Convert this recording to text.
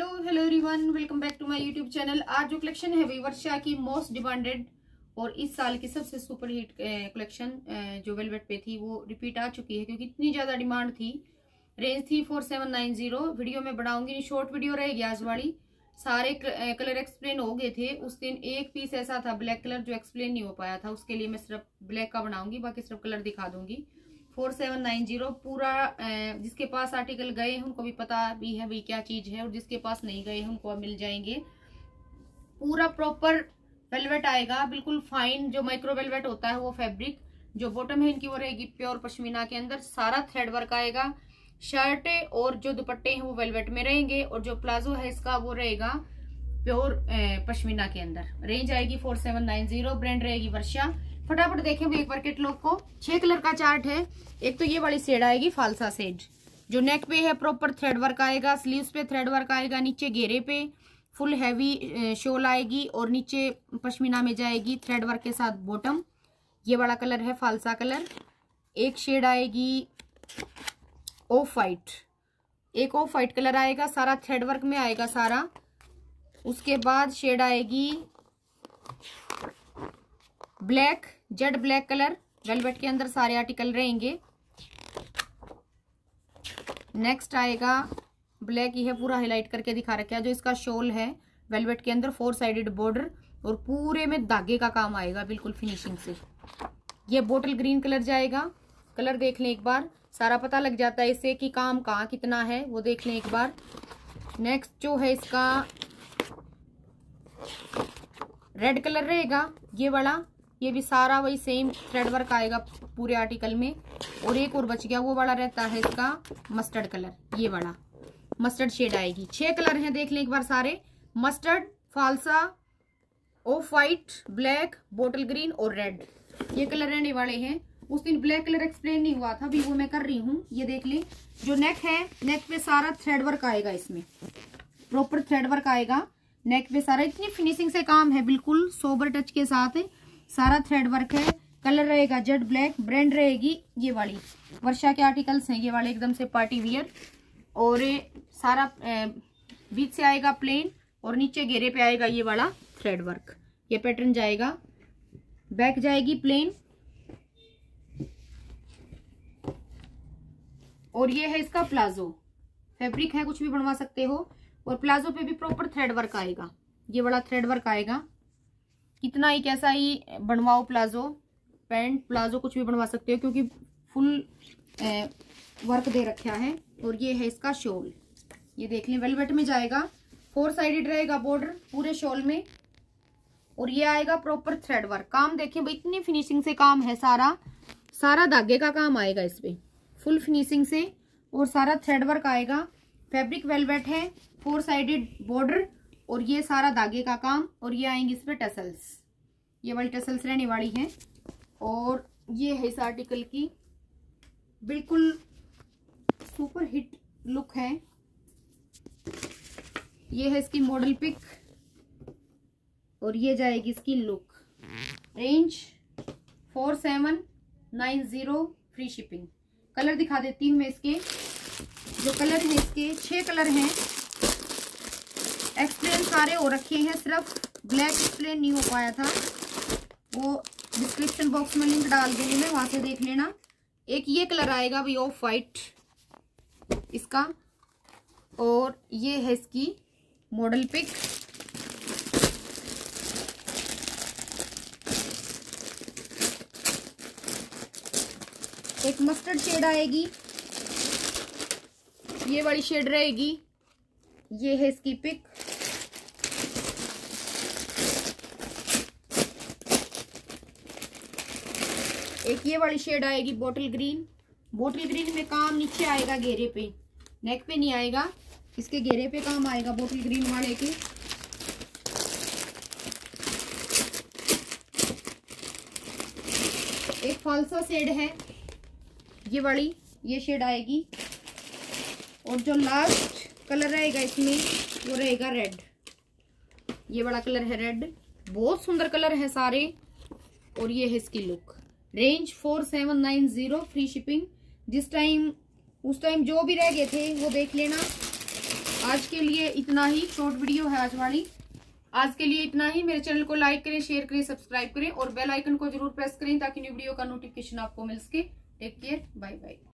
Hello everyone, welcome back to my YouTube channel. आज जो collection है वही वर्षा की मोस्ट डिमांडेड और इस साल की सबसे सुपर हिट कलेक्शन जो वेलवेट पे थी वो रिपीट आ चुकी है क्योंकि इतनी ज्यादा डिमांड थी। रेंज थी 4790। वीडियो में बढ़ाऊंगी, शॉर्ट वीडियो रहेगी आज वाली। सारे कलर एक्सप्लेन हो गए थे। उस दिन एक पीस ऐसा था ब्लैक कलर जो एक्सप्लेन नहीं हो पाया था, उसके लिए मैं सिर्फ ब्लैक का बनाऊंगी, बाकी सिर्फ कलर दिखा दूंगी। 4790 पूरा। जिसके पास आर्टिकल गए हैं उनको भी पता भी है भाई क्या चीज है, और जिसके पास नहीं गए हैं उनको अब मिल जाएंगे। पूरा प्रॉपर वेलवेट आएगा, बिल्कुल फाइन जो माइक्रो वेलवेट होता है वो फैब्रिक। जो बॉटम है इनकी वो रहेगी प्योर पश्मीना के अंदर, सारा थ्रेड वर्क आएगा। शर्ट और जो दुपट्टे हैं वो वेलवेट में रहेंगे, और जो प्लाजो है इसका वो रहेगा प्योर पश्मीना के अंदर। रेंज आएगी 4790, ब्रांड रहेगी वर्षा। फटाफट देखेंगे एक बार कैटलॉग को। 6 कलर का चार्ट है। एक तो ये वाली शेड आएगी फालसा शेड, जो नेक पे है प्रॉपर थ्रेड वर्क आएगा, स्लीव्स पे थ्रेड वर्क आएगा, नीचे घेरे पे फुल हैवी शोल आएगी और नीचे पश्मीना में जाएगी थ्रेड वर्क के साथ बॉटम। ये वाला कलर है फालसा कलर। एक शेड आएगी ऑफ वाइट, एक ऑफ वाइट कलर आएगा, सारा थ्रेड वर्क में आएगा सारा। उसके बाद शेड आएगी black, jade black colour. Velvet के अंदर सारे आर्टिकल रहेंगे। नेक्स्ट आएगा ब्लैक, ही है पूरा हाईलाइट करके दिखा रखा है। जो इसका शॉल है वेलवेट के अंदर 4 साइडेड बॉर्डर और पूरे में धागे का काम आएगा बिल्कुल फिनिशिंग से। ये बोटल ग्रीन कलर जाएगा। कलर देख लें एक बार, सारा पता लग जाता है इससे कि काम कहाँ कितना है, वो देख लें एक बार। नेक्स्ट जो है इसका रेड कलर रहेगा, ये वाला। ये भी सारा वही सेम थ्रेड वर्क आएगा पूरे आर्टिकल में। और एक और बच गया, वो वाला रहता है इसका मस्टर्ड कलर, ये वाला मस्टर्ड शेड आएगी। 6 कलर हैं, देख लें एक बार सारे। मस्टर्ड, फालसा, off white, black, bottle green और रेड, ये कलर रहने वाले हैं। उस दिन ब्लैक कलर एक्सप्लेन नहीं हुआ था, अभी वो मैं कर रही हूँ। ये देख लें, जो नेक है नेक पे सारा थ्रेड वर्क आएगा, इसमें प्रॉपर थ्रेड वर्क आएगा नेक पे सारा। इतनी फिनिशिंग से काम है, बिल्कुल सोबर टच के साथ सारा थ्रेड वर्क है। कलर रहेगा जेड ब्लैक। ब्रांड रहेगी ये वाली वर्षा के आर्टिकल्स हैं ये वाले, एकदम से पार्टी वियर। और सारा बीच से आएगा प्लेन और नीचे घेरे पे आएगा ये वाला थ्रेड वर्क। ये पैटर्न जाएगा। बैक जाएगी प्लेन और ये है इसका प्लाजो। फैब्रिक है, कुछ भी बनवा सकते हो। और प्लाजो पे भी प्रॉपर थ्रेड वर्क आएगा, ये वाला थ्रेड वर्क आएगा। कितना ही कैसा ही बनवाओ, प्लाजो पैंट प्लाजो कुछ भी बनवा सकते हो क्योंकि फुल वर्क दे रखा है। और ये है इसका शॉल, ये देख लें वेलवेट में जाएगा। 4 साइडेड रहेगा बॉर्डर पूरे शॉल में, और ये आएगा प्रॉपर थ्रेड वर्क। काम देखें भाई, इतनी फिनिशिंग से काम है, सारा सारा धागे का काम आएगा इस पे फुल फिनिशिंग से, और सारा थ्रेड वर्क आएगा। फैब्रिक वेलवेट है, 4 साइडेड बॉर्डर और ये सारा धागे का काम। और ये आएंगे इस पे टसल्स, ये वाली टसल्स रहने वाली हैं। और ये है इस आर्टिकल की बिल्कुल सुपर हिट लुक है। ये है इसकी मॉडल पिक और ये जाएगी इसकी look. Range 4790, free shipping. Colour दिखा देती हूँ मैं इसके। जो कलर है इसके 6 कलर हैं। एक्सप्लेन सारे हो रखे हैं, सिर्फ ब्लैक एक्सप्लेन नहीं हो पाया था, वो डिस्क्रिप्शन बॉक्स में लिंक डाल देंगे, मैं वहां से देख लेना। एक ये कलर आएगा भी ऑफ वाइट इसका, और ये है इसकी मॉडल पिक। एक मस्टर्ड शेड आएगी, ये वाली शेड रहेगी। ये है इसकी पिक। एक ये वाली शेड आएगी बॉटल ग्रीन। बॉटल ग्रीन में काम नीचे आएगा घेरे पे, नेक पे नहीं आएगा, इसके घेरे पे काम आएगा बॉटल ग्रीन वाले के। एक फालसा शेड है ये वाली, ये शेड आएगी। और जो लास्ट कलर रहेगा इसमें वो रहेगा रेड, ये वाला कलर है रेड। बहुत सुंदर कलर है सारे। और ये है इसकी लुक। Range 4790, free shipping. जिस टाइम उस टाइम जो भी रह गए थे वो देख लेना। आज के लिए इतना ही, शॉर्ट वीडियो है आज वाली। आज के लिए इतना ही। मेरे चैनल को लाइक करें, शेयर करें, सब्सक्राइब करें और बेल आइकन को जरूर प्रेस करें ताकि न्यू वीडियो का नोटिफिकेशन आपको मिल सके। Take care, bye bye.